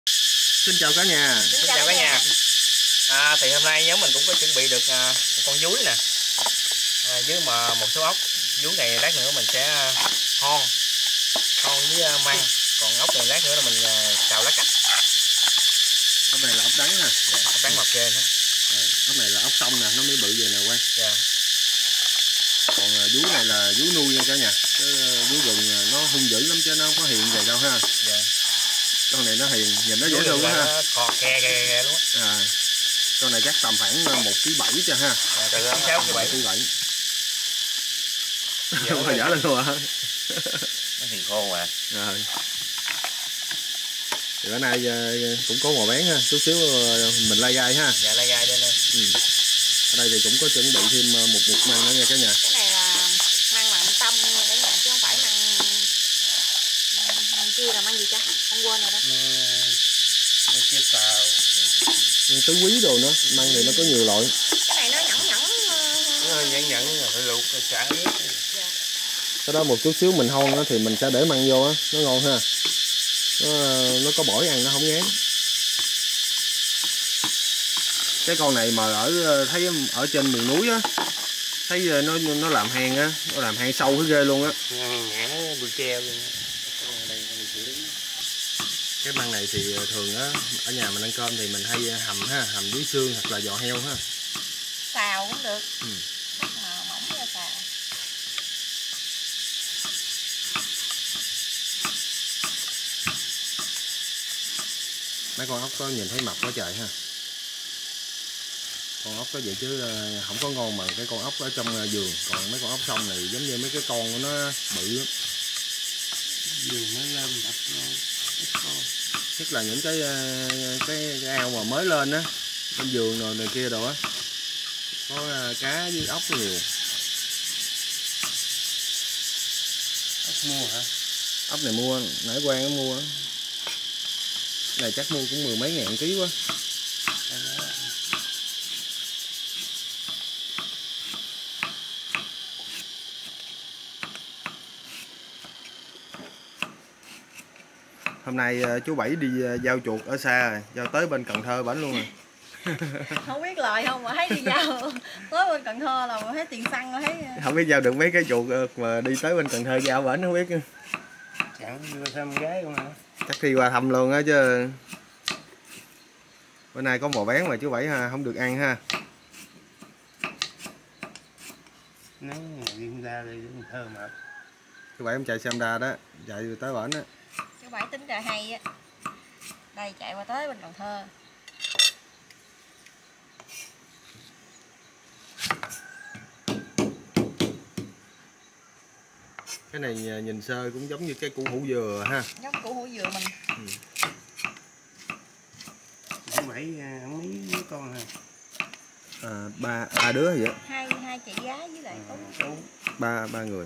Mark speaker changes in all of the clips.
Speaker 1: Xin chào cả nhà.
Speaker 2: Xin chào cả nhà. Thì hôm nay nhóm mình cũng có chuẩn bị được một con dúi nè, với mà một số ốc. Dúi này lát nữa mình sẽ hon với măng, còn ốc này lát nữa là mình xào lá cách.
Speaker 1: Ốc này là ốc đắng nè.
Speaker 2: Ốc đắng mập trên đó.
Speaker 1: Ốc này là ốc sông nè, nó mới bự về nè quay. Còn dúi này là dúi nuôi nha cả nhà. Cái dúi rừng nó hung dữ lắm chứ nó không có hiền vậy đâu ha. Con này nó hiền, nhìn nó dễ thương quá ha.
Speaker 2: Khò kè luôn á.
Speaker 1: Con này chắc tầm khoảng 1,7 kg cho ha.
Speaker 2: Từ 6,7 kg.
Speaker 1: Không dở lên luôn hả?
Speaker 2: Nó hiền khô mà.
Speaker 1: Thì bữa nay cũng có mò bén ha, chút xíu mình lai gai ha.
Speaker 2: Dạ lai gai lên đây.
Speaker 1: Ở đây thì cũng có chuẩn bị thêm một măng nữa nha cả nhà.
Speaker 3: Cái này là măng mặn tâm nha cả nhà, chứ không phải măng kia là măng gì cha? Con quên rồi đó.
Speaker 2: Măng kia xào.
Speaker 1: Tứ quý đồ nữa, măng thì nó có nhiều loại.
Speaker 3: Cái này nó
Speaker 2: Nhẫn phải luộc rồi xả nước.
Speaker 1: Cái đó một chút xíu mình hon thì mình sẽ để măng vô á, nó ngon ha. Nó có bổi ăn nó không ngán. Cái con này mà thấy ở trên miền núi á, thấy nó làm hang á, nó làm hang sâu cái ghê luôn á.
Speaker 2: Nhãn bự treo luôn.
Speaker 1: Cái măng này thì thường á ở nhà mình ăn cơm thì mình hay hầm với xương hoặc là giò heo ha.
Speaker 3: Xào cũng được. Mỏng ra xào.
Speaker 1: Mấy con ốc có nhìn thấy mập quá trời ha. Con ốc có vậy chứ không có ngon bằng cái con ốc ở trong vườn. Còn mấy con ốc sông này giống như mấy cái con của nó bự lắm.
Speaker 2: Vườn nó lên đập ngon.
Speaker 1: Nhất là những cái ao mà mới lên á, bên vườn rồi này kia đồ á, có cá với ốc nhiều.
Speaker 2: Ốc mua hả?
Speaker 1: Ốc này mua, nãy Quang nó mua á. Này chắc mua cũng 10 mấy ngàn ký quá. Hôm nay chú Bảy đi giao chuột ở xa rồi, giao tới bên Cần Thơ bển luôn rồi.
Speaker 3: Không biết lời không mà thấy đi giao tới bên Cần Thơ là mà thấy tiền xăng rồi thấy.
Speaker 1: Không biết giao được mấy cái chuột mà đi tới bên Cần Thơ giao bển không biết.
Speaker 2: Chẳng đi qua thăm gái không hả?
Speaker 1: Chắc đi qua thăm luôn á chứ. Bữa nay có mò bén mà chú Bảy không được ăn ha.
Speaker 2: Nấu riêng ra đây cũng thơm mà.
Speaker 1: Chú Bảy em chạy xem đa đó, chạy tới bển á.
Speaker 3: Chú Bảy tính ra hay á. Đây chạy qua tới bên Cần Thơ.
Speaker 1: Cái này nhìn sơ cũng giống như cái củ hủ dừa ha.
Speaker 3: Giống củ hủ dừa mình.
Speaker 2: Chú Bảy mấy con hả?
Speaker 1: Ba đứa vậy.
Speaker 3: Hai chị gái với lại Tú.
Speaker 1: Ba người.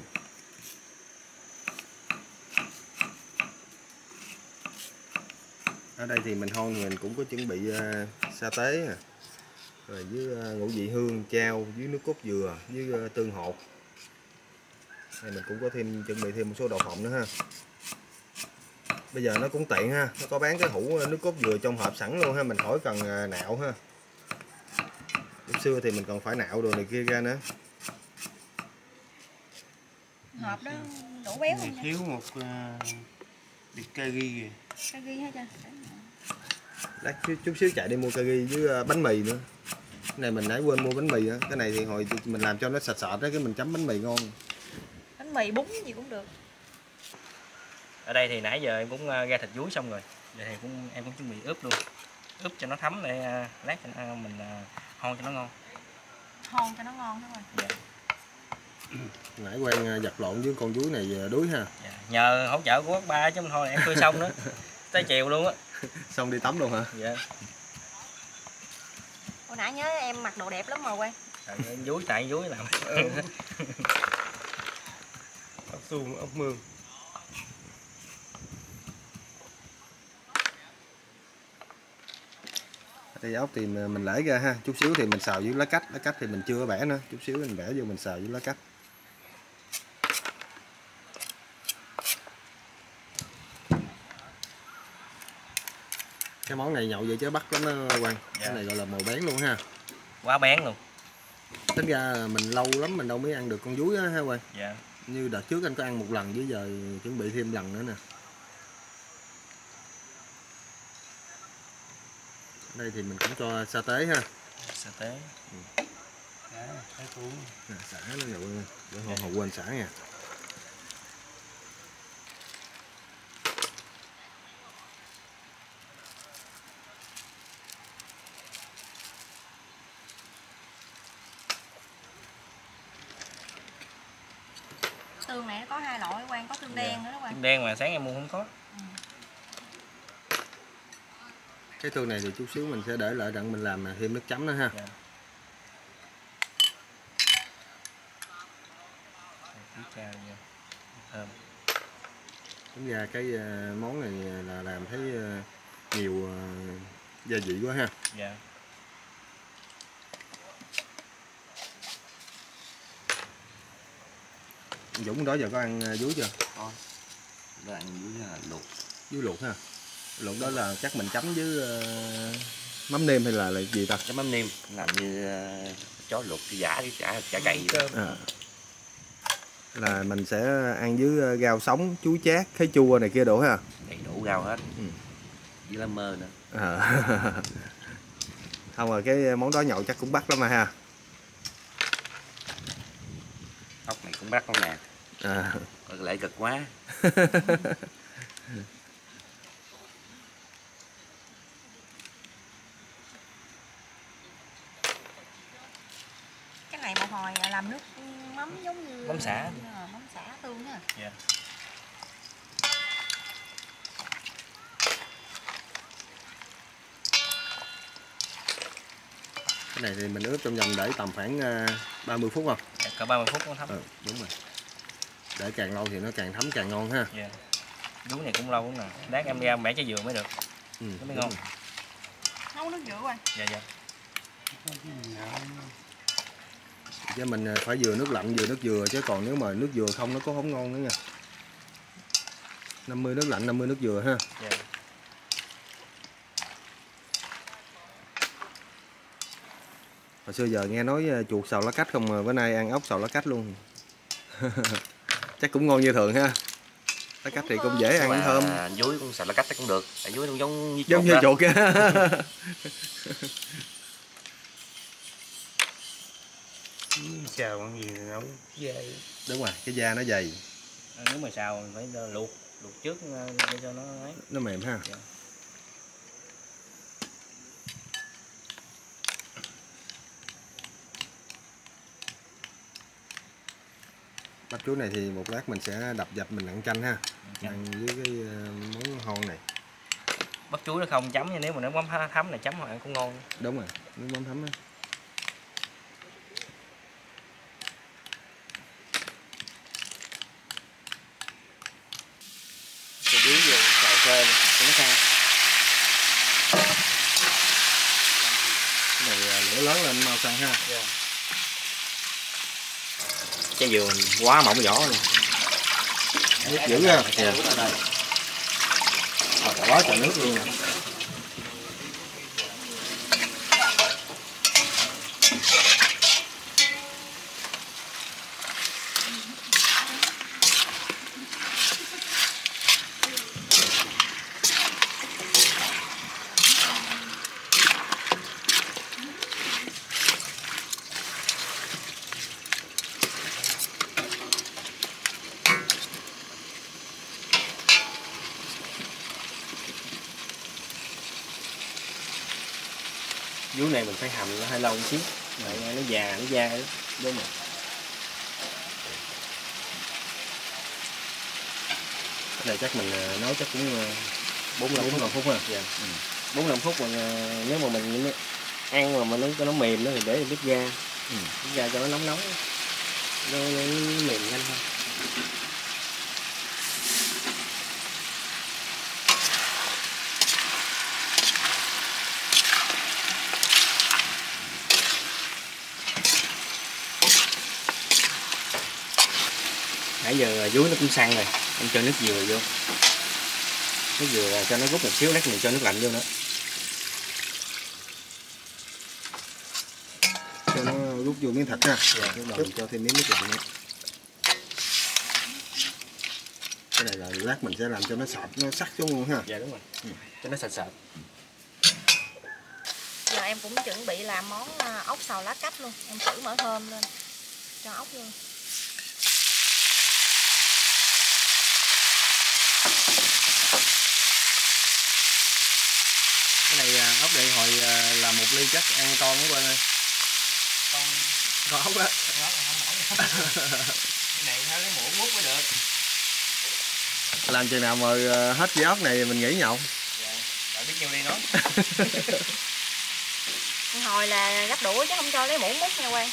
Speaker 1: Ở đây thì mình hon mình cũng có chuẩn bị sa tế nè, rồi với ngũ vị hương trao với nước cốt dừa với tương hột. Này mình cũng có chuẩn bị thêm một số đậu phộng nữa ha. Bây giờ nó cũng tiện ha, nó có bán cái hũ nước cốt dừa trong hộp sẵn luôn ha, mình khỏi cần nạo ha. Lúc xưa thì mình còn phải nạo đồ này kia ra nữa.
Speaker 3: Hộp đó đủ béo không?
Speaker 2: Thiếu một bịch cà ri kìa.
Speaker 3: Cà ri hết chưa?
Speaker 1: Lát chút xíu chạy đi mua cà ri với bánh mì nữa. Cái này mình nãy quên mua bánh mì á, cái này thì hồi mình làm cho nó sạch sạch đó, cái mình chấm bánh mì ngon.
Speaker 3: Bánh mì bún gì cũng được.
Speaker 2: Ở đây thì nãy giờ em cũng ra thịt dúi xong rồi. Giờ thì em cũng chuẩn bị ướp luôn. Ướp cho nó thấm để lát cho mình hon cho nó ngon.
Speaker 3: Hon cho nó ngon đúng rồi.
Speaker 1: Nãy Quang giặt lộn với con dúi này đuối ha.
Speaker 2: Nhờ hỗ trợ của bác ba chứ thôi em tươi xong nữa. Tới chiều luôn á.
Speaker 1: Xong đi tắm luôn hả?
Speaker 2: Dạ.
Speaker 3: Hồi nãy nhớ em mặc đồ đẹp lắm mà Quang.
Speaker 2: Dúi tại dúi làm. Ốc suông, ốc mương.
Speaker 1: Đây ốc thì mình lễ ra ha, chút xíu thì mình xào với lá cách thì mình chưa có bẻ nữa, chút xíu mình bẻ vô mình xào với lá cách. Cái món này nhậu vậy chứ bắt lắm đó Quang. Cái này gọi là mồi bén luôn ha.
Speaker 2: Quá bén luôn.
Speaker 1: Tính ra mình lâu lắm mình đâu mới ăn được con dúi á ha Quang.
Speaker 2: Dạ.
Speaker 1: Như đợt trước anh có ăn một lần với giờ chuẩn bị thêm lần nữa nè. Đây thì mình cũng cho sa tế ha.
Speaker 2: Sa tế.
Speaker 3: Thái cuốn.
Speaker 1: Xả nó nhậu nha. Để hồi quên xả nha.
Speaker 3: Tương này nó có hai loại Quang, có tương đen nữa đó Quang.
Speaker 2: Tương đen mà sáng em mua không có.
Speaker 1: Cái tương này thì chút xíu mình sẽ để lại đặng mình làm thêm nước chấm nữa ha.
Speaker 2: Dạ. Thơm.
Speaker 1: Tính ra cái món này là làm thấy nhiều gia vị quá ha.
Speaker 2: Dạ.
Speaker 1: Dũng đó giờ có ăn dúi chưa?
Speaker 4: Có. Đó ăn dúi là luộc.
Speaker 1: Dúi luộc ha. Luộc đó là chắc mình chấm với mắm nêm hay là gì ta?
Speaker 4: Cái mắm nêm làm như chó luộc cái chả cày vậy đó.
Speaker 1: Là mình sẽ ăn với rau sống, chuối chát, khế chua này kia đổ ha.
Speaker 4: Đầy đủ rau hết. Với lá mơ nữa.
Speaker 1: Không rồi cái món đó nhậu chắc cũng bắt lắm mà ha.
Speaker 4: Ốc này cũng bắt lắm nè. Có lẽ cực quá.
Speaker 3: Cái này một hồi làm nước mắm giống như
Speaker 2: Mắm xả.
Speaker 3: Mắm xả tương ha.
Speaker 2: Dạ.
Speaker 1: Cái này thì mình ướp trong vòng để tầm khoảng 30 phút không?
Speaker 2: Dạ, cỡ 30 phút nó thấm.
Speaker 1: Đúng rồi. Để càng lâu thì nó càng thấm càng ngon ha.
Speaker 2: Dạ. Dúi này cũng lâu lắm nè. Lát em ra bẻ trái dừa mới được. Nó mới ngon.
Speaker 3: Nấu nước dừa Quang.
Speaker 2: Dạ dạ.
Speaker 1: Chứ mình phải vừa nước lạnh vừa nước dừa, chứ còn nếu mà nước dừa không nó có không ngon nữa nha. 50 nước lạnh 50 nước dừa ha.
Speaker 2: Dạ.
Speaker 1: Hồi xưa giờ nghe nói chuột xào lá cách không mà bữa nay ăn ốc xào lá cách luôn. Chắc cũng ngon như thường ha. Lá cách thì cũng dễ ăn, thơm.
Speaker 4: Dúi cũng xào lá cách cũng được. Tại dúi nó giống như chuột.
Speaker 1: Giống như chuột kia.
Speaker 2: Xào con gì nấu dày.
Speaker 1: Đúng rồi, cái da nó dày.
Speaker 2: Nếu mà xào phải luộc trước để cho nó ấy.
Speaker 1: Nó mềm ha.
Speaker 2: Dạ.
Speaker 1: Bắp chuối này thì một lát mình sẽ đập dập mình ăn chanh ha. Ăn với cái món hon này.
Speaker 2: Bắp chuối nó không chấm, nếu mà nó mắm thấm này chấm họ ăn cũng ngon.
Speaker 1: Đúng rồi, nước mắm thấm á.
Speaker 4: Cái dúi vô xào sơ cho nó sang.
Speaker 1: Cái này lửa lớn lên mau sang ha.
Speaker 2: Dạ. Trái dừa quá mỏng vỏ luôn.
Speaker 1: Nước dữ ha. Quá trời nước luôn.
Speaker 2: Dúi này mình phải hầm nó hơi lâu một xíu, để nó già nó dai đó. Đúng rồi.
Speaker 1: Cái này chắc mình nấu chắc cũng 45 phút ha.
Speaker 2: Dạ. 45 phút mà nếu mà mình ăn mà mình cho nó mềm nó thì để bếp ga. Bếp ga cho nó nóng nóng. Nó mềm nhanh hơn. Nãy giờ dúi nó cũng săn rồi, em cho nước dừa vô. Nước dừa cho nó rút một xíu, lát mình cho nước lạnh vô nữa.
Speaker 1: Lúc vô miếng thịt ha.
Speaker 2: Dạ.
Speaker 1: Lúc đầu mình cho thêm miếng nước lạnh nữa. Cái này là lát mình sẽ làm cho nó sạch, nó sắc xuống luôn ha.
Speaker 2: Dạ đúng rồi. Cho nó sạch sạch.
Speaker 3: Giờ em cũng chuẩn bị làm món ốc xào lá cách luôn. Em thử mỡ thơm lên cho ốc luôn.
Speaker 2: Cái này ốc đây hồi làm 1 ly chắc ăn con quá Quang ơi. Con ốc đó. Con ốc là không nổi. Cái này phải lấy muỗng múc mới được.
Speaker 1: Làm chừng nào mà hết dĩa ốc này mình nghỉ nhậu.
Speaker 2: Dạ. Bạn biết nhiêu ly nói.
Speaker 3: Hồi là gấp đũa chứ không cho lấy muỗng múc nha Quang.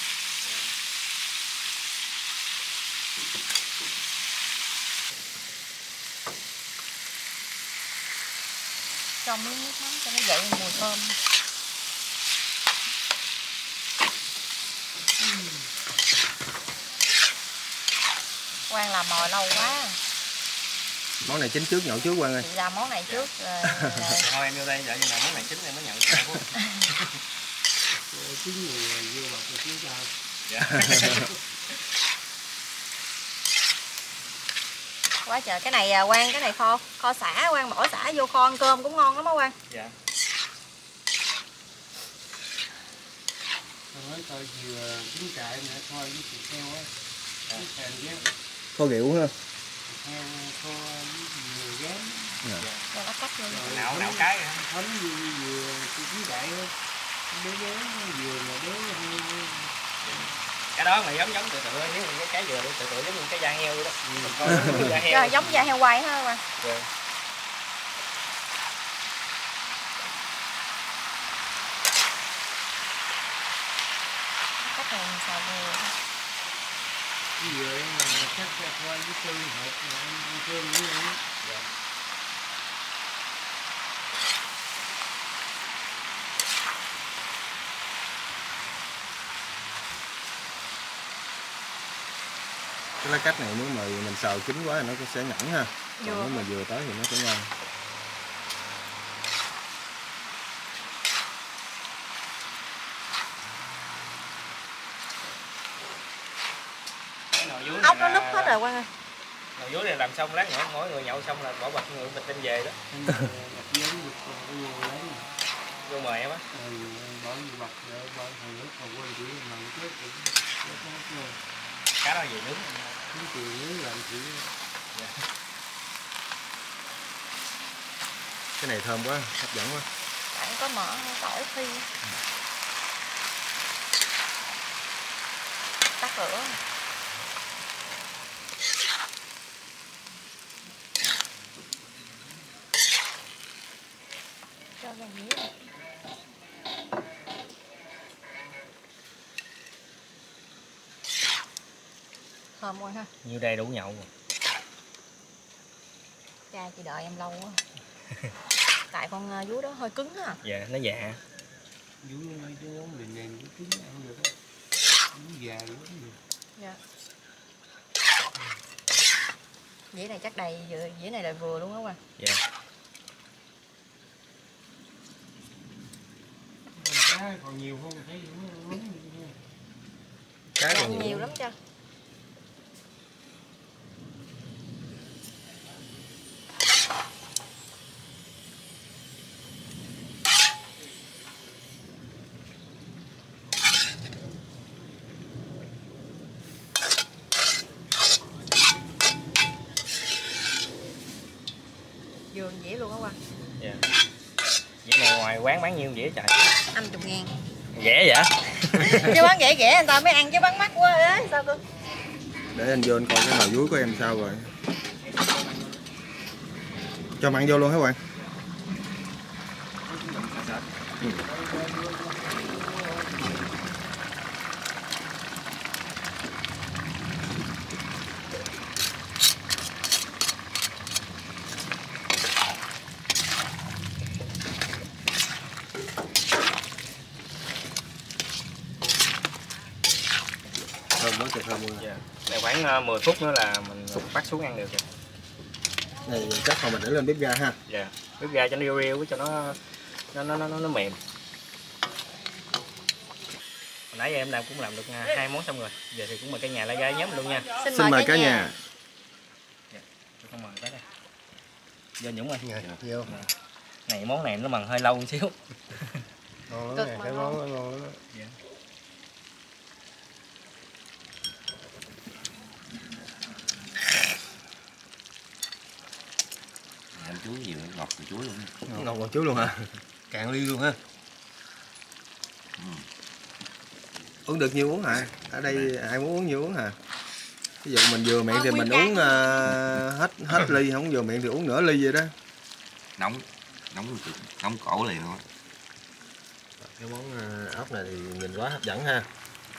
Speaker 3: Cho miếng nước mắm cho nó dậy mùi thơm. Quang làm mồi lâu quá.
Speaker 1: Món này chín trước nhậu trước Quang ơi.
Speaker 3: Chị làm món này trước rồi.
Speaker 2: Thôi em vô đây vậy nhưng mà món này chín em mới nhận chợ quá.
Speaker 5: Chín người vô bọc rồi chín sao.
Speaker 2: Dạ.
Speaker 3: Quá trời, cái này Quang, cái này kho sả, Quang bỏ sả vô kho ăn cơm cũng ngon lắm á Quang.
Speaker 2: Dạ.
Speaker 5: Tôi nói coi vừa chín trại nữa thôi với thịt heo á. Cái sàn ghép
Speaker 1: Kho rượu ha.
Speaker 5: heo kho với vừa ghém.
Speaker 3: Rồi nó cắt luôn.
Speaker 2: Nạo cái hả?
Speaker 5: Thấm vừa chín trại á. Bé bé vừa mà bé heo.
Speaker 2: Cái đó mà giống tự nếu mình cái dừa tự giống như cái da heo vậy đó. Mình coi giống da heo.
Speaker 3: Rồi, giống da heo quay ha Quang.
Speaker 2: Dạ.
Speaker 3: Cách này mình xào vừa.
Speaker 5: Vừa mà cắt ra coi với cơm hộp mà ăn cơm với nhau.
Speaker 2: Dạ.
Speaker 1: Cái lá cách này nếu mà mình xào chín quá thì nó sẽ nhẵn ha. Còn
Speaker 3: Vừa.
Speaker 1: nếu mà vừa tới thì nó sẽ ngon.
Speaker 2: Cái nồi dưới
Speaker 3: Ốc nó
Speaker 2: này
Speaker 3: núp
Speaker 2: là-
Speaker 3: hết rồi Quang ơi.
Speaker 2: Nồi dưới này làm xong lát nữa mỗi người nhậu xong là bỏ bạch người mình đem về đó.
Speaker 5: Bật giống được còn vô lấy.
Speaker 2: Vô mời em á.
Speaker 5: Bỏ như bật rồi bỏ thằng nước còn quên chỉ mà chết cũng chết hết luôn.
Speaker 2: Cá đó về nướng.
Speaker 5: Những chuyện nếu làm chỉ
Speaker 1: Cái này thơm quá, hấp dẫn quá.
Speaker 3: Bạn có mỡ tỏi phi. Tắt lửa. Cho vào dĩa. Thơm quá ha.
Speaker 2: Như đây đủ nhậu rồi.
Speaker 3: Cha chị đợi em lâu quá. Tại con vú đó hơi cứng á.
Speaker 2: Dạ nó dạ.
Speaker 5: vú mấy cái giống đền đền cái trứng ăn được á. Vú già lắm được.
Speaker 3: Dạ. Dĩa này chắc đầy, dĩa này là vừa luôn á Quang.
Speaker 2: Dạ.
Speaker 5: Cá còn nhiều không thấy cũng lắm.
Speaker 1: Cá
Speaker 3: Dạ,
Speaker 1: còn
Speaker 3: nhiều lắm cho. Vừa dĩa luôn á Quang.
Speaker 2: Dạ. Dĩa này ngoài quán bán nhiêu dĩa trời?
Speaker 3: 50.000.
Speaker 2: Rẻ vậy?
Speaker 3: Chứ bán rẻ rẻ người ta mới ăn chứ bán mắc quá ấy. Sao cơ?
Speaker 1: Để anh vô anh coi cái nồi dưới của em sao rồi. Cho mặn vô luôn hả Quang? Thơm quá trời thơm luôn.
Speaker 2: Dạ. Này khoảng 10 phút nữa là mình bắt xuống ăn được rồi.
Speaker 1: Này chắc còn mình để lên bếp ga ha.
Speaker 2: Dạ. Bếp ga cho nó riu riu cho nó mềm. Hồi nãy giờ em làm cũng làm được 2 món xong rồi. Giờ thì cũng mời cả nhà lại gai nhóm luôn nha.
Speaker 1: Xin mời cả nhà.
Speaker 2: Tôi không mời tới đây. Giờ Dũng ơi.
Speaker 5: Vô.
Speaker 2: Này món này nó mần hơi lâu một xíu.
Speaker 5: Ngon lắm nè, cái món nó ngon lắm.
Speaker 2: Dạ.
Speaker 4: Em chuối nhiều ngọt từ chuối luôn.
Speaker 1: Ngọt còn chú luôn hả?
Speaker 5: Cạn ly luôn ha.
Speaker 1: Uống được nhiêu uống hả? Ở đây ai muốn uống nhiêu uống hả? Ví dụ mình vừa miệng thì mình
Speaker 3: nguyên
Speaker 1: uống hết ly, không vừa miệng thì uống nửa ly vậy đó.
Speaker 4: Nóng cổ liền luôn.
Speaker 1: Cái món ốc này thì nhìn quá hấp dẫn ha.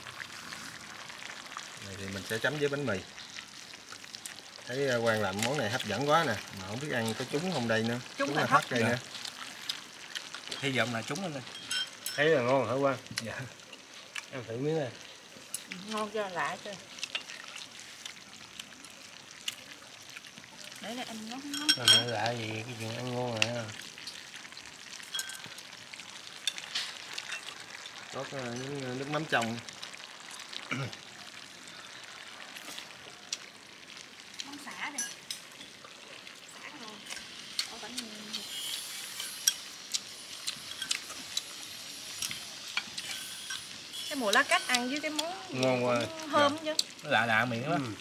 Speaker 1: Này thì mình sẽ chấm với bánh mì. Thấy Quang làm món này hấp dẫn quá nè, mà không biết ăn có trúng không đây nữa.
Speaker 3: Trúng
Speaker 1: là
Speaker 3: là
Speaker 1: thất đây
Speaker 2: dạ.
Speaker 1: nữa.
Speaker 2: Hy vọng là chúng anh ơi.
Speaker 5: Thấy là ngon hả Quang?
Speaker 2: Dạ.
Speaker 5: Ăn thử miếng này.
Speaker 3: Ngon cho lạ cho. Để đây anh nấu.
Speaker 5: Nó lạ gì cái chuyện ăn ngon hả?
Speaker 1: Có những nước mắm trong.
Speaker 3: Món xả đây. Xả ngon. Ở bánh cái mùa lá cách ăn với cái món
Speaker 5: Ngon quá.
Speaker 3: thơm chứ.
Speaker 2: Nó lạ miệng lắm.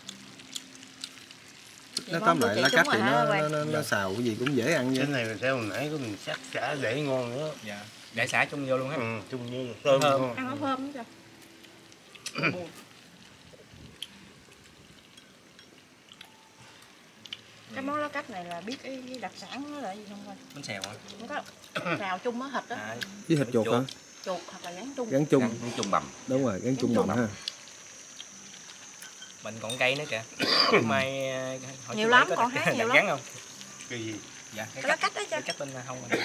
Speaker 1: Nó tóm lại lá cách thì nó xào cái gì cũng dễ ăn
Speaker 5: Cái
Speaker 1: vậy.
Speaker 5: này mình theo hồi nãy của mình sắc xả để ngon nữa.
Speaker 2: Dạ. Để xả chung vô luôn ha.
Speaker 5: Chung như tôm
Speaker 2: Thơm.
Speaker 5: ngon.
Speaker 3: Ăn nó thơm chứ. Cái món lá cách này là biết cái đặc sản nó là gì không coi?
Speaker 2: Bánh xèo hả?
Speaker 3: Không có xào chung với thịt đó.
Speaker 1: Với thịt chuột hả?
Speaker 3: Chuột hoặc là gắn chung.
Speaker 1: Gắn chung.
Speaker 4: Gắn chung bằm.
Speaker 1: Đúng rồi, gắn chung bằm ha.
Speaker 2: Mình còn cây nữa kìa. Mai hỏi
Speaker 3: Nhiều
Speaker 2: chú
Speaker 3: lắm,
Speaker 2: Bảy có
Speaker 3: còn
Speaker 2: đặt-
Speaker 3: hát nhiều
Speaker 2: đặt
Speaker 3: lắm.
Speaker 2: gắn không?
Speaker 5: Cái gì?
Speaker 2: Dạ,
Speaker 3: Cái lá cách đó chứ.
Speaker 2: cái cách bên không rồi.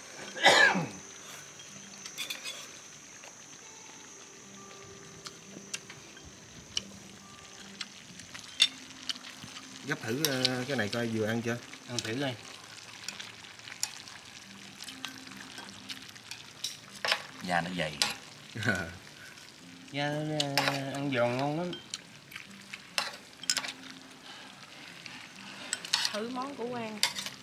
Speaker 1: Gấp thử cái này coi vừa ăn chưa?
Speaker 5: Ăn thử đây.
Speaker 4: Da nó dày.
Speaker 5: Da ăn giòn ngon lắm.
Speaker 3: Thử món của Quang.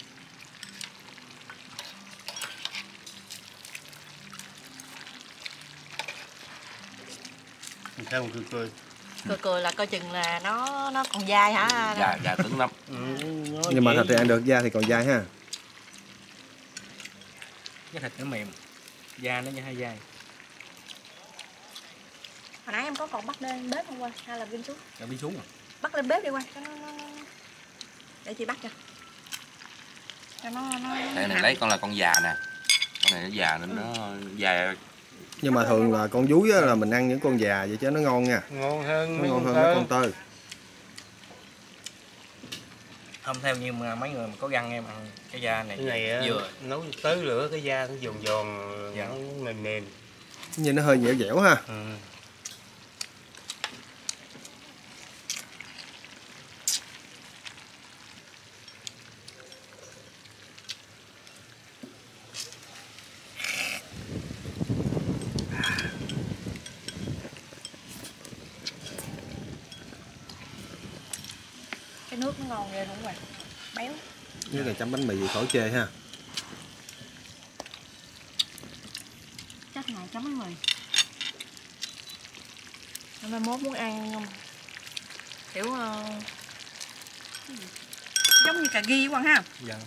Speaker 5: Sao mà cười.
Speaker 3: Cười là coi chừng là nó còn dai hả?
Speaker 4: Da cứng lắm.
Speaker 1: Nhưng mà thịt thì ăn được, da thì còn dai ha.
Speaker 2: Cái thịt nó mềm. Da nó hơi dai.
Speaker 3: Hồi nãy em có còn bắt lên bếp không Quang? Hay là Vinh xuống?
Speaker 2: Rồi đi xuống rồi.
Speaker 3: Bắt lên bếp đi Quang. Cho nó... Để chị bắt cho. Cho nó
Speaker 4: Đây này lấy con là con già nè. Con này nó già nên nó già.
Speaker 1: Nhưng mà thường là con dúi á, là mình ăn những con già vậy chứ nó ngon nha.
Speaker 5: Ngon hơn
Speaker 1: Nó
Speaker 5: mấy
Speaker 1: ngon
Speaker 5: con
Speaker 1: hơn mấy
Speaker 5: tơ.
Speaker 1: con tơ.
Speaker 2: Không theo như mà mấy người mà có răng em ăn cái da này.
Speaker 5: Cái này á,
Speaker 2: vừa.
Speaker 5: nấu tới lửa cái da nó giòn giòn,
Speaker 2: Dạ.
Speaker 5: nó mềm mềm.
Speaker 1: Nhìn nó hơi dẻo dẻo ha.
Speaker 3: cái nước nó ngon ghê luôn Quang. Béo.
Speaker 1: Nước này chấm bánh mì gì khỏi chê ha.
Speaker 3: Chắc này chấm bánh mì. Mai mốt muốn ăn không? Kiểu giống như cà ri Quang ha.
Speaker 2: Dạ.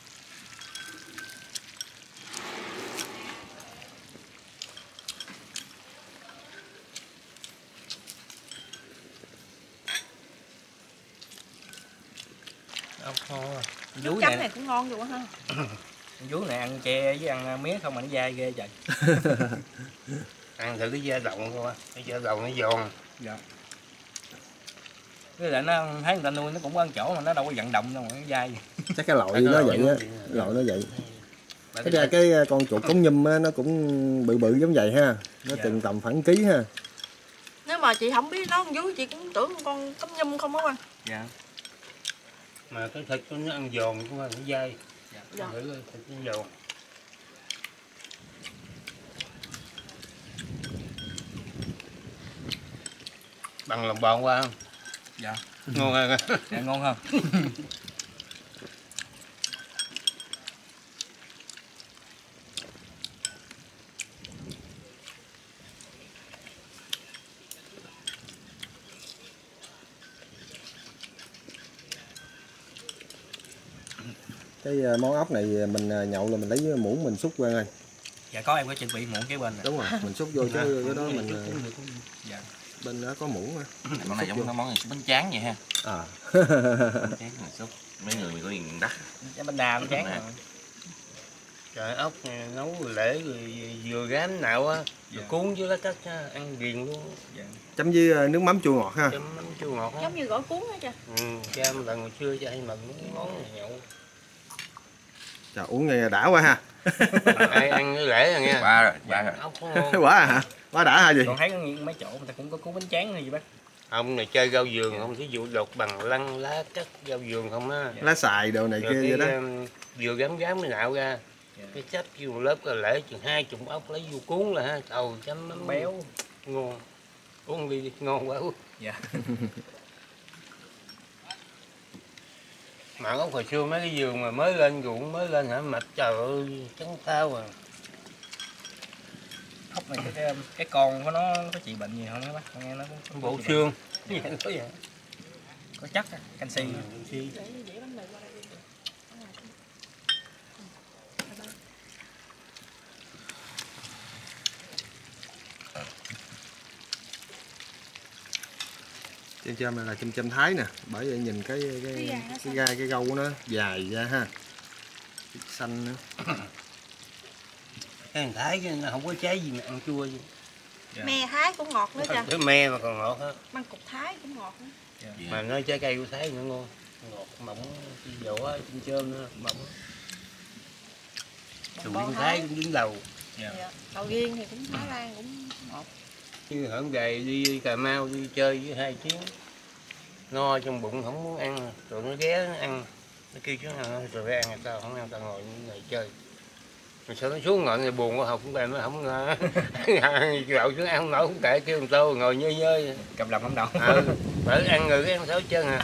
Speaker 5: Ốc kho à.
Speaker 3: Nước chấm này cũng ngon rồi ha.
Speaker 2: Vú này ăn tre với ăn mía không mà nó dai ghê trời.
Speaker 5: Ăn thử cái da rộng coi. Cái da rộng nó giòn.
Speaker 2: Dạ. Với lại nó thấy người ta nuôi nó cũng có ăn chỗ mà nó đâu có vận động đâu mà nó dai.
Speaker 1: Chắc cái loại nó vậy á. Loại nó vậy. Cái ra cái con chuột cống nhum á, nó cũng bự bự giống vậy ha. Nó
Speaker 2: Dạ.
Speaker 1: chừng tầm khoảng ký ha.
Speaker 3: Nếu mà chị không biết nấu con vú chị cũng tưởng con cấm nhum không á Quang.
Speaker 2: Dạ.
Speaker 5: Mà cái thịt nó ăn giòn cũng là nó dai.
Speaker 3: Dạ.
Speaker 5: Ăn thử coi, thịt nó giòn. bằng lòng bòn qua không?
Speaker 2: Dạ.
Speaker 5: Ngon hơn.
Speaker 2: Dạ, ngon hơn.
Speaker 1: Cái món ốc này mình nhậu là mình lấy muỗng mình xúc qua ơi.
Speaker 2: Dạ có, em có chuẩn bị muỗng kế bên này.
Speaker 1: Đúng rồi, mình xúc vô chứ cái đó mình
Speaker 2: Dạ.
Speaker 1: bên đó có muỗng á.
Speaker 4: Món này giống món bánh tráng vậy ha.
Speaker 1: À.
Speaker 4: Bánh tráng người xúc. Mấy người mình có miền Đất.
Speaker 2: Cái bánh đa bánh tráng rồi.
Speaker 5: Trời ốc nấu lễ rồi vừa gám nạo á, rồi cuốn với lá cách ăn ghiền luôn.
Speaker 2: Dạ.
Speaker 1: Chấm với nước mắm chua ngọt ha.
Speaker 5: Chấm mắm chua ngọt á.
Speaker 3: Giống như gỏi cuốn á cha.
Speaker 5: Cha một lần hồi xưa cha hay mừng món này nhậu.
Speaker 1: Trời, uống nghe đã quá ha.
Speaker 5: Ai ăn cái lễ rồi nghe.
Speaker 4: Ba rồi, ba rồi.
Speaker 5: Ốc có ngon.
Speaker 1: Quá à hả? Quá đã ha gì?
Speaker 2: Còn thấy có mấy chỗ người ta cũng có cuốn bánh tráng hay gì bác?
Speaker 5: Ông này chơi rau vườn không, thí dụ lột bằng lăng lá cắt rau vườn không á.
Speaker 1: Lá xài đồ này
Speaker 5: Rồi
Speaker 1: kia vậy đó.
Speaker 5: vừa gám cái nạo ra. Cái chấp vô một lớp cái lễ chừng 20 ốc lấy vô cuốn là ha, tàu chấm mắm béo ngon. Uống đi ngon quá uống.
Speaker 2: Dạ.
Speaker 5: Mà ốc hồi xưa mấy cái vườn mà mới lên ruộng mới lên hả, mạch trời ơi trắng tao à.
Speaker 2: Ốc này cái con của nó có trị bệnh gì không á bác? Con nghe nó có
Speaker 5: Bộ
Speaker 2: trị
Speaker 5: xương.
Speaker 2: bệnh. Có chất canxi.
Speaker 1: Châm này là châm Thái nè, bởi vậy nhìn cái gai cái gâu của nó dài ra ha. Xanh nữa.
Speaker 5: Cái thằng Thái chứ nó không có trái gì mà ăn chua gì.
Speaker 2: Dạ.
Speaker 3: Me Thái cũng ngọt nữa cha.
Speaker 5: Cái me mà còn ngọt hết.
Speaker 3: Măng cục Thái cũng ngọt nữa.
Speaker 2: Dạ.
Speaker 5: Mà nó trái cây của Thái nữa ngon. Ngọt mỏng, dầu á, chôm nữa, mỏng. Sầu riêng Thái cũng đứng đầu.
Speaker 2: Dạ.
Speaker 3: Dạ. Sầu riêng thì cũng Thái Lan cũng ngọt.
Speaker 5: Như hổm gầy đi Cà Mau đi chơi với 2 chuyến. No trong bụng không muốn ăn, rồi nó ghé nó ăn. Nó kêu chứ rồi phải ăn tao không ăn, tao ngồi như này chơi. Rồi sao nó xuống ngồi này buồn quá học cũng em nó không gạo chứ ăn không nổi không kệ kêu tôi ngồi nhơi nhơi.
Speaker 2: Cầm lòng không đầu.
Speaker 5: Phải ăn người cái ăn sáu chân à.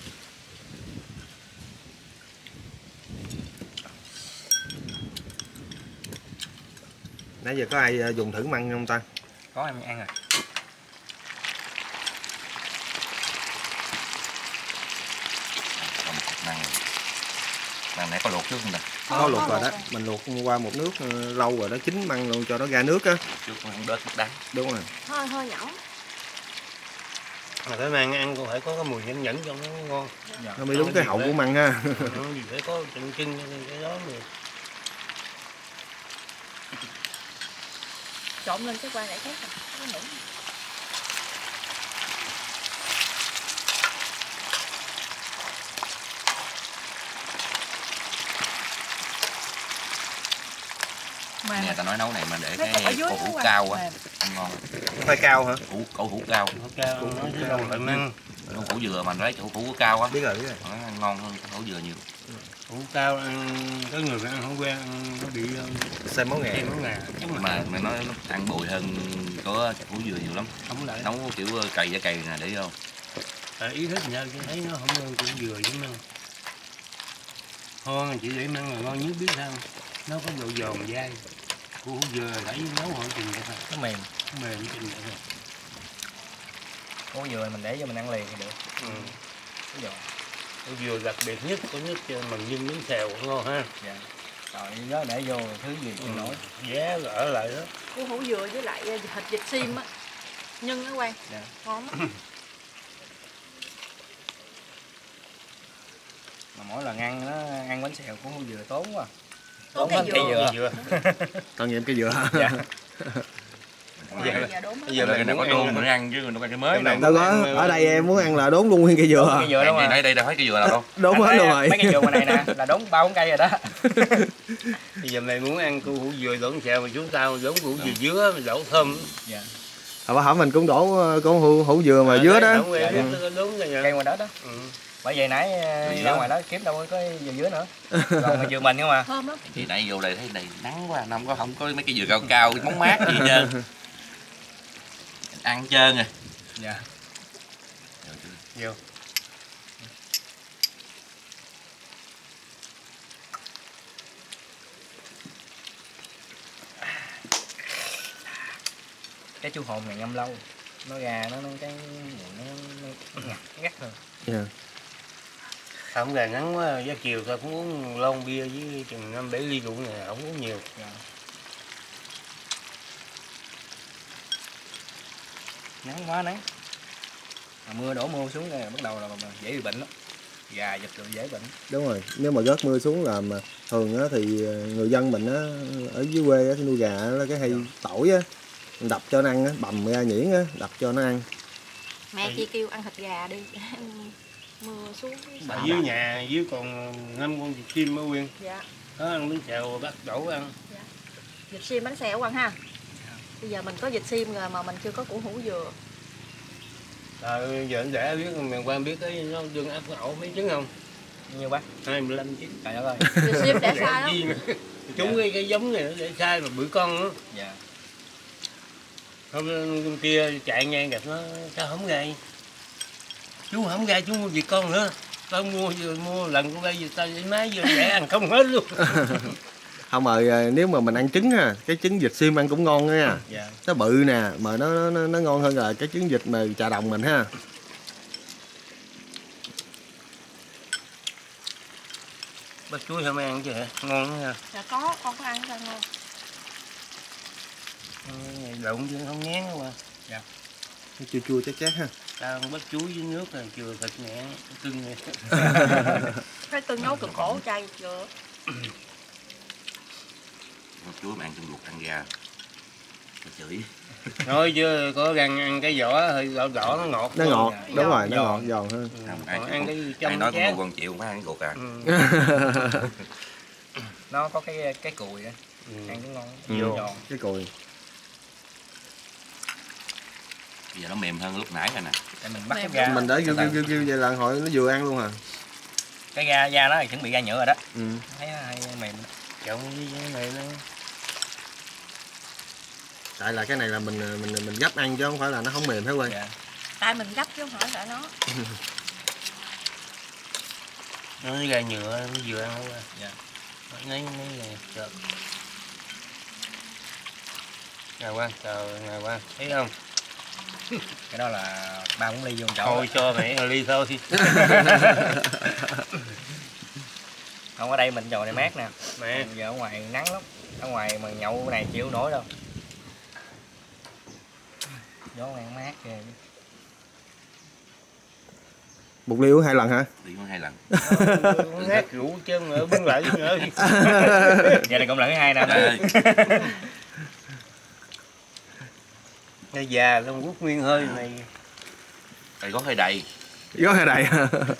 Speaker 1: Nãy giờ có ai dùng thử măng không ta?
Speaker 2: Có, em ăn rồi.
Speaker 4: Còn một cục măng nãy có luộc trước không ta?
Speaker 1: Có luộc rồi đó, mình luộc qua một nước lâu rồi đó, chín măng luôn cho nó ra nước á.
Speaker 4: Trước không đớt nước đắng.
Speaker 1: Đúng rồi.
Speaker 3: Hơi nhão.
Speaker 5: Mà phải mang ăn cũng phải có cái mùi nhẫn nhẫn cho nó ngon.
Speaker 2: Dạ.
Speaker 1: Nó mới đúng cái hậu của măng ha.
Speaker 5: Nó gì phải có chân chân cái đó mà.
Speaker 3: Trộn lên cái qua lại khác rồi. Nó nhẫn.
Speaker 4: Nghe ta nói nấu này mà để
Speaker 3: Mấy cục ở
Speaker 4: cái
Speaker 3: dưới
Speaker 4: cổ
Speaker 3: nữa
Speaker 4: hủ
Speaker 3: qua.
Speaker 4: cao á,
Speaker 3: Mềm.
Speaker 4: ăn ngon.
Speaker 1: Khoai cao hả?
Speaker 4: Cổ hủ cao.
Speaker 5: Ok, nói chứ đâu lại măng.
Speaker 4: Con hủ dừa mà lấy cổ hủ cao á,
Speaker 1: Biết rồi, biết rồi.
Speaker 4: nó ăn ngon hơn hủ dừa nhiều.
Speaker 5: Hủ cao ăn có người ăn không quen ăn nó bị
Speaker 1: Xay máu ngà.
Speaker 5: máu ngà.
Speaker 4: Mà nó ăn bùi hơn có hủ dừa nhiều lắm.
Speaker 5: Không lại.
Speaker 4: Nấu kiểu cày với cày nè để vô.
Speaker 5: Ý thích nhau chứ thấy nó không ngon cũng vừa với măng. Ngon chỉ để măng là ngon nhất biết sao. Nó có độ giòn dai. Hủ dừa thấy nấu hỏi chừng vậy thôi.
Speaker 2: Nó mềm.
Speaker 5: Nó mềm chừng vậy thôi.
Speaker 2: Củ dừa mình để vô mình ăn liền thì được. Cái giòn.
Speaker 5: Hủ dừa đặc biệt nhất có nhất mình nhân miếng xèo ngon ha.
Speaker 2: Dạ. Rồi đó để vô thứ gì chịu nổi.
Speaker 5: Giá ở lại đó.
Speaker 3: Củ hủ dừa với lại thịt vịt xiêm á. Nhân á Quang.
Speaker 2: Dạ.
Speaker 3: Ngon lắm.
Speaker 2: Mà mỗi lần ăn nó ăn bánh xèo của hủ dừa tốn quá.
Speaker 3: Tốn
Speaker 2: Tốn
Speaker 3: cây
Speaker 2: hết
Speaker 3: dừa.
Speaker 1: Tội nghiệp cái dừa.
Speaker 2: Dạ.
Speaker 3: Dạ, đúng
Speaker 5: Bây giờ
Speaker 4: Rồi
Speaker 5: mình
Speaker 4: cái này có
Speaker 5: muốn
Speaker 4: đôn
Speaker 5: ăn
Speaker 4: mình ăn chứ đừng ăn cái mới
Speaker 5: này
Speaker 4: đâu.
Speaker 1: Đâu có, ở đây em muốn ăn là đốn luôn nguyên cây dừa.
Speaker 2: Cây dừa đúng
Speaker 4: Đây
Speaker 2: không?
Speaker 4: đây đâu thấy cái dừa nào đâu.
Speaker 1: Đốn hết luôn rồi.
Speaker 2: Mấy cây dừa ngoài này nè là đốn 3-4 cây rồi đó.
Speaker 5: bây giờ mày muốn ăn cu hủ dừa đổ xèo mà chúng tao đổ củ dừa dứa mình đổ thơm.
Speaker 2: Dạ.
Speaker 1: Hồi bữa mình cũng đổ con hủ dừa mà dứa đó.
Speaker 5: Đúng rồi
Speaker 2: Cây ngoài đó đó. Bởi vậy nãy ra ngoài đó kiếm đâu có dừa dứa nữa. Còn mà dừa mình không à.
Speaker 3: Thơm lắm.
Speaker 4: Thì nãy vô đây thấy này nắng quá, không có mấy cái dừa cao cao bóng mát gì hết trơn. Ăn trơn rồi.
Speaker 2: Dạ.
Speaker 5: Vô.
Speaker 2: Cái chu hồn này ngâm lâu nó ra nó cái nó ngắt hơn.
Speaker 1: Yeah.
Speaker 5: Không gà ngắn quá, giá chiều tao cũng uống lon bia với chừng 5-7 ly rượu này, không uống nhiều.
Speaker 2: Nắng quá nắng. Mưa đổ mưa xuống này bắt đầu là dễ bị bệnh lắm. Gà giật rồi dễ bệnh.
Speaker 1: Đúng rồi, nếu mà rớt mưa xuống là mà thường á thì người dân mình á ở dưới quê á nuôi gà là cái hay tỏi á, đập cho nó ăn á, bầm ra nhuyễn á, đập cho nó ăn.
Speaker 3: Mẹ chị kêu ăn thịt gà đi. Mưa xuống.
Speaker 5: Ở dưới nhà dưới còn 5 con vịt chim ở Quyên.
Speaker 3: Dạ.
Speaker 5: Đó ăn bánh xèo bắt đổ ăn.
Speaker 3: Dạ. Vịt xiêm bánh xèo ăn ha. Bây giờ mình có vịt xiêm rồi mà mình chưa có củ hủ dừa.
Speaker 5: Rồi giờ anh để biết miền Quang biết cái nó đương áp ổ mấy trứng không?
Speaker 2: Nhiêu bác?
Speaker 5: 25 trứng.
Speaker 2: Trời đất ơi.
Speaker 3: Vịt xiêm để sai lắm.
Speaker 5: Chúng cái giống này nó để sai mà bự con đó.
Speaker 2: Dạ.
Speaker 5: Hôm kia chạy ngang gặp nó sao không gầy? Chú không ra chú mua vịt con nữa. Tao mua lần của đây giờ tao lấy máy giờ để ăn không hết luôn.
Speaker 1: Không mà nếu mà mình ăn trứng ha, cái trứng vịt xiêm ăn cũng ngon nha.
Speaker 2: Dạ.
Speaker 1: Nó bự nè, mà nó ngon hơn là cái trứng vịt mà chà đồng mình ha.
Speaker 5: Bác chuối không ăn chứ hả? Ngon nha.
Speaker 3: Dạ có, con có ăn cho ngon.
Speaker 5: Lộn chứ không ngán quá.
Speaker 2: Dạ.
Speaker 1: Nó chua chua chát chát ha.
Speaker 5: Tao ăn bắp chuối với nước rồi chừa thịt nè, cưng nè.
Speaker 3: Cái tôi nấu từ cổ chay chưa?
Speaker 4: Bắp chuối mà ăn trong ruột ăn gà. Nó chửi.
Speaker 5: Thôi chứ có ăn cái vỏ hơi đỏ đỏ nó ngọt.
Speaker 1: Nó ngọt,
Speaker 2: Dạ.
Speaker 1: đúng rồi, nó
Speaker 2: Giòn.
Speaker 1: ngọt giòn hơn.
Speaker 4: Không,
Speaker 5: Còn
Speaker 4: ai
Speaker 5: ăn cái
Speaker 4: ai
Speaker 5: trong
Speaker 4: nói
Speaker 5: chén.
Speaker 4: con 1 triệu không phải ăn ruột à.
Speaker 2: Nó có cái cùi đó. Ăn cũng ngon.
Speaker 1: Ừ.
Speaker 2: Giòn.
Speaker 1: Cái cùi.
Speaker 4: Bây giờ nó mềm hơn lúc nãy rồi nè.
Speaker 2: Tại mình bắt cái
Speaker 3: Mềm
Speaker 2: da.
Speaker 1: Mình để kêu vậy là hội nó vừa ăn luôn à.
Speaker 2: Cái da nó thì chuẩn bị ra nhựa rồi đó.
Speaker 1: Ừ.
Speaker 2: Thấy nó hay mềm.
Speaker 5: Trộn với cái này nó
Speaker 1: Tại là cái này là mình gấp ăn chứ không phải là nó không mềm hết quên.
Speaker 2: Dạ.
Speaker 3: Tại mình gấp chứ không phải tại nó.
Speaker 5: ra nhựa nó vừa ăn thôi.
Speaker 2: Dạ.
Speaker 5: Lấy này được. Nào Quang, nào Quang, thấy không?
Speaker 2: Cái đó là 3-4 ly vô chỗ.
Speaker 5: Thôi cho mẹ ly thôi.
Speaker 2: Không, ở đây mình trò này mát nè.
Speaker 5: Mẹ.
Speaker 2: Giờ ở ngoài nắng lắm. Ở ngoài mà nhậu cái này chịu nổi đâu. Gió này mát kìa.
Speaker 1: 1 ly uống 2 lần hả?
Speaker 4: Đi có 2 lần.
Speaker 5: Hát rượu chân ở bưng lại nữa.
Speaker 2: Giờ này cũng lần thứ 2 nè.
Speaker 4: Ê,
Speaker 5: Cái già trong quốc nguyên hơi này.
Speaker 4: đây có hơi đầy.
Speaker 1: Có hơi đầy.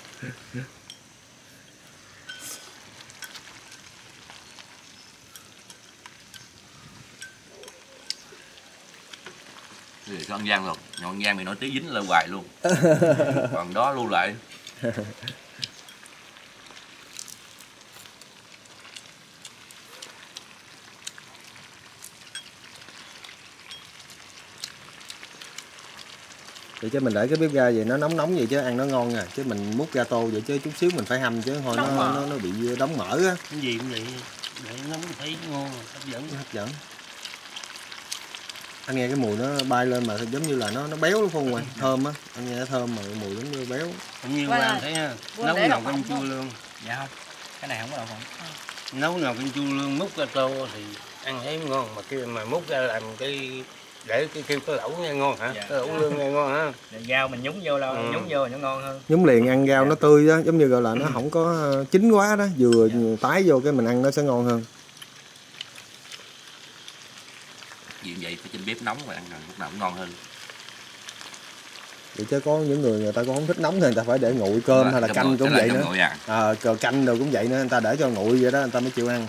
Speaker 4: Thì cho ăn Giang rồi, nhọn Giang mày nói tí dính lên hoài luôn. Còn đó lưu lại.
Speaker 1: Vậy chứ mình để cái bếp ga vậy nó nóng vậy chứ ăn nó ngon à, chứ mình múc gato vậy chứ chút xíu mình phải hâm chứ thôi nó bị đóng mỡ á.
Speaker 5: Cái gì cũng vậy. Để nóng thấy ngon, hấp dẫn.
Speaker 1: Hấp dẫn. Anh nghe cái mùi nó bay lên mà giống như là nó béo đúng không Quang? Thơm á, anh nghe nó thơm mà mùi giống như béo.
Speaker 5: Cũng như
Speaker 3: Quang
Speaker 5: Quang
Speaker 3: ơi,
Speaker 5: thấy ha.
Speaker 3: Quang
Speaker 5: Nấu
Speaker 3: để
Speaker 5: nồi
Speaker 3: đậu
Speaker 5: canh
Speaker 3: phộng
Speaker 5: chua
Speaker 3: không?
Speaker 5: lương.
Speaker 2: Dạ không. Cái này không có đậu phộng.
Speaker 5: Nấu nồi canh chua lương múc ra tô thì ăn thấy ngon, mà kia mà múc ra làm cái để cái kêu cái lẩu nghe ngon hả?
Speaker 2: Dạ.
Speaker 5: Cái lẩu lương nghe ngon hả?
Speaker 2: Rồi rau mình nhúng vô lâu, nhúng vô nó ngon hơn.
Speaker 1: Nhúng liền ăn rau nó tươi đó, giống như gọi là nó không có chín quá đó, vừa tái vô cái mình ăn nó sẽ ngon hơn.
Speaker 4: Vì vậy phải trên bếp nóng mà ăn lúc nào cũng ngon hơn.
Speaker 1: Vậy chứ có những người ta cũng không thích nóng thì người ta phải để nguội cơm hay là canh cũng vậy nữa. Canh rồi cũng vậy nữa, người ta để cho nguội vậy đó người ta mới chịu ăn.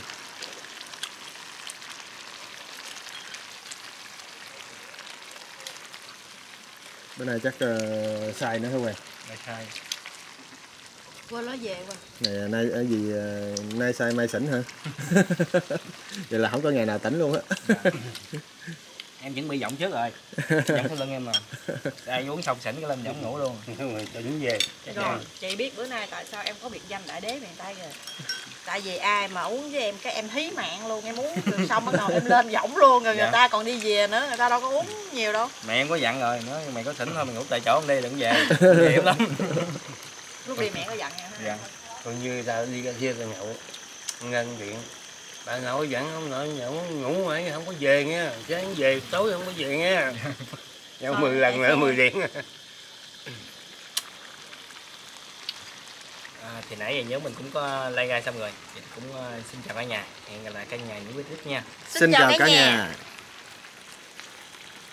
Speaker 1: Bữa nay chắc xay nữa hả Quang?
Speaker 2: Rồi sai.
Speaker 3: Quên nó về qua.
Speaker 1: Này nay ở gì nay xay mai xỉn hả? Vậy là không có ngày nào tỉnh luôn á.
Speaker 2: Em em chuẩn bị giọng trước rồi. Giọng sau lưng em mà. Đây uống xong xỉn cái lên giọng ngủ luôn.
Speaker 5: Tỉnh về.
Speaker 3: Rồi, chị biết bữa nay tại sao em có biệt danh đại đế miền Tây rồi. Tại vì ai mà uống với em cái em thí mạng luôn, em uống rồi xong bắt đầu em lên giọng luôn rồi người ta còn đi về nữa, người ta đâu có uống nhiều đâu.
Speaker 2: Mẹ em có dặn rồi, nói mày có xỉn thôi mày ngủ tại chỗ không đi đừng về. Hiểm lắm.
Speaker 3: Lúc đi mẹ có dặn nha.
Speaker 2: Dạ.
Speaker 5: Còn như ta đi ra kia ta nhậu ngân điện bà nội dặn ông nội nhậu ngủ mãi không có về nha, sáng về tối không có về nha. Nhậu 10 lần nữa 10 điện.
Speaker 2: Thì nãy giờ nhớ mình cũng có live ra xong rồi, thì cũng xin chào cả nhà, hẹn gặp lại cả nhà những video tiếp nha.
Speaker 1: Xin chào cả nhà.